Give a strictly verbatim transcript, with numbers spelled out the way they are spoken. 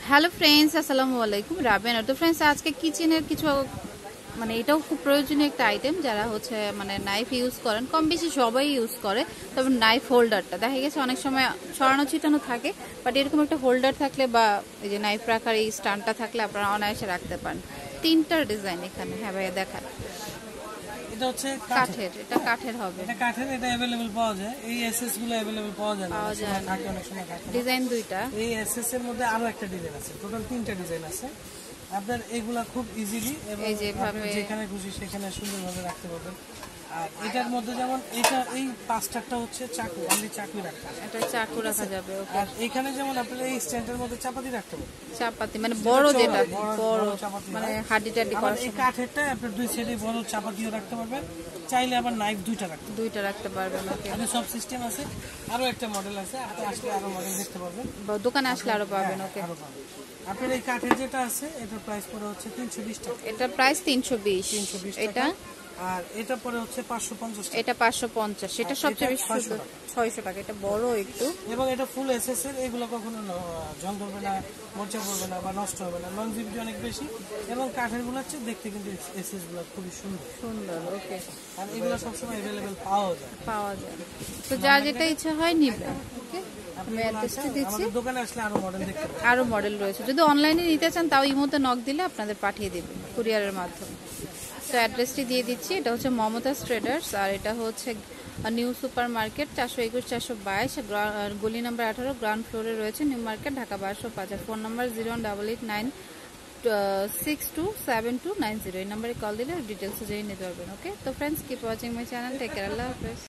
Hello friends, আসসালামু আলাইকুম। রাবেনা। তো ফ্রেন্ডস, আজকে কিচেনের কিছু মানে এটাও খুব প্রয়োজনীয় একটা আইটেম, যারা হচ্ছে মানে নাইফ ইউজ করেন, কম বেশি সবাই ইউজ করে। তবে নাইফ হোল্ডারটা দেখা গেছে অনেক সময় ছড়ানো ছিটানো থাকে, বাট এরকম একটা হোল্ডার থাকলে বা এই যে নাইফ রাখার এই স্ট্যান্ডটা থাকলে আপনারা অনায়াসে রাখতে পারেন। তিনটার ডিজাইন এখানে। হ্যাঁ ভাইয়া, দেখান। এটা হচ্ছে কাঠের, এটা কাঠের হবে। এটা কাঠের, এটা अवेलेबल পাওয়া যায়। এই এসএস গুলো अवेलेबल পাওয়া যায় না, পাওয়া যায় না। থাকে অনেক সময় থাকে। ডিজাইন দুইটা। এই এসএস এর মধ্যে আরো একটা ডিজাইন আছে, টোটাল তিনটা ডিজাইন আছে। আপনার এগুলা খুব ইজিলি এবং আপনি যেখানে খুশি সেখানে সুন্দরভাবে রাখতে পারবেন। আর এটার মধ্যে যেমন এটা এই পাঁচটাটা হচ্ছে চাকু, অনলি চাকু রাখতে হবে। এটা চাকু রাখা যাবে। ওকে। আর এখানে যেমন আপনারা এই স্ট্যান্ডের মধ্যে চাপাতি রাখতে পারবেন। চাপাতি মানে বড়, যেটা বড় চাপাতি মানে হাড্ডি টাড্ডি করা। এই কাঠেরটা আপনি দুই সাইডে বড় চাপাতিও রাখতে পারবেন, চাইলে আবার নাইফ দুইটা রাখতে দুইটা রাখতে পারবেন। ওকে। মানে সব সিস্টেম আছে। আরো একটা মডেল আছে, আপনি আসলে আরো মডেল দেখতে পারবেন, দোকানে আসলে আরো পাবেন। ওকে। আপনার এই কাঠের যেটা আছে এটার প্রাইস পড়ে হচ্ছে তিনশো বিশ টাকা। এটা প্রাইস তিনশো বিশ। এটা আর এটা পরে হচ্ছে পাঁচশো পঞ্চাশ টাকা। এটা পাঁচশো পঞ্চাশ। এটা সবচেয়ে বেশি ছয়শো টাকা। এটা বড় একটু, এবং এটা ফুল এসএস এর। এগুলো কখনো জং ধরবে না, মরচা পড়বে না বা নষ্ট হবে না, লংজিভিটি অনেক বেশি। এবং কাঠের গুলো হচ্ছে দেখতে কিন্তু এসএস গুলো খুবই সুন্দর সুন্দর। ওকে। আর এগুলো সবসময় अवेलेबल পাওয়া যায় পাওয়া যায় তো যার যেটা ইচ্ছা হয় নিবেন। ওকে, আমি অ্যাড্রেসটা দিচ্ছি। দোকানে আসলে আরো মডেল দেখতে পাবেন, আরো মডেল রয়েছে। যদি অনলাইনে নিতে চান তাও ইমোতে নক দিলে আপনাদের পাঠিয়ে দেবেন কুরিয়ারের মাধ্যমে। তো অ্যাড্রেসটি দিয়ে দিচ্ছি। এটা হচ্ছে মমতাজ ট্রেডার্স, আর এটা হচ্ছে নিউ সুপার মার্কেট, চারশো একুশ চারশো বাইশ গলি নাম্বার আঠারো, গ্রাউন্ড ফ্লোরে রয়েছে, নিউ মার্কেট, ঢাকা বারোশো পাঁচ। আর phone number zero one double eight nine six two seven two nine zero. এই নাম্বারে কল দিলে ডিটেলস জেনে নিতে পারবেন। ওকে। তো friends, keep watching my channel. Take care. আল্লাহ হাফেজ।